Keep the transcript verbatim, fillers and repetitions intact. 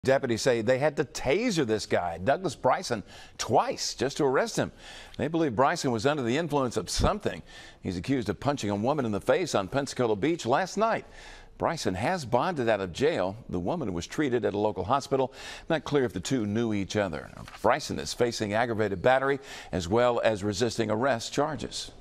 Deputies say they had to taser this guy, Douglas Bryson, twice just to arrest him. They believe Bryson was under the influence of something. He's accused of punching a woman in the face on Pensacola Beach last night. Bryson has bonded out of jail. The woman was treated at a local hospital. Not clear if the two knew each other. Now, Bryson is facing aggravated battery as well as resisting arrest charges.